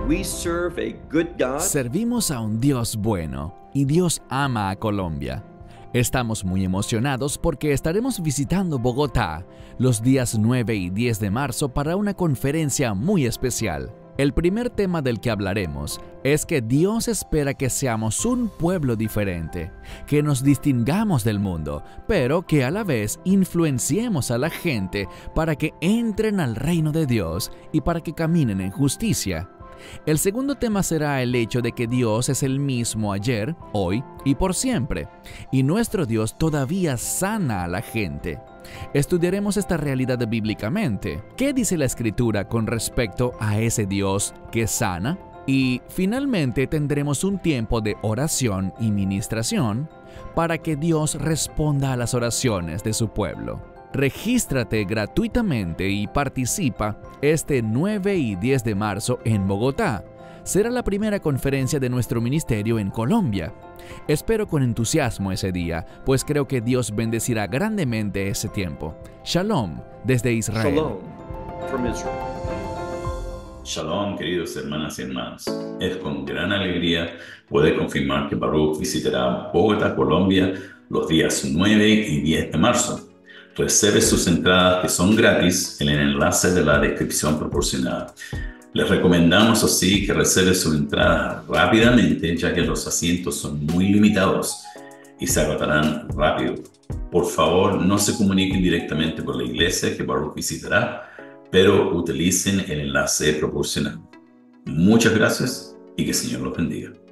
We serve a good God. Servimos a un Dios bueno y Dios ama a Colombia. Estamos muy emocionados porque estaremos visitando Bogotá los días 9 y 10 de marzo para una conferencia muy especial. El primer tema del que hablaremos es que Dios espera que seamos un pueblo diferente, que nos distingamos del mundo, pero que a la vez influenciemos a la gente para que entren al reino de Dios y para que caminen en justicia. El segundo tema será el hecho de que Dios es el mismo ayer, hoy y por siempre, y nuestro Dios todavía sana a la gente. Estudiaremos esta realidad bíblicamente. ¿Qué dice la Escritura con respecto a ese Dios que sana? Y finalmente tendremos un tiempo de oración y ministración para que Dios responda a las oraciones de su pueblo. Regístrate gratuitamente y participa este 9 y 10 de marzo en Bogotá. Será la primera conferencia de nuestro ministerio en Colombia. Espero con entusiasmo ese día, pues creo que Dios bendecirá grandemente ese tiempo. Shalom desde Israel. Shalom from Israel. Shalom, queridos hermanas y hermanos. Es con gran alegría poder confirmar que Baruch visitará Bogotá, Colombia, los días 9 y 10 de marzo. Reserve sus entradas, que son gratis, en el enlace de la descripción proporcionada. Les recomendamos así que reserve su entrada rápidamente, ya que los asientos son muy limitados y se agotarán rápido. Por favor, no se comuniquen directamente con la iglesia que Baruch visitará, pero utilicen el enlace proporcionado. Muchas gracias y que el Señor los bendiga.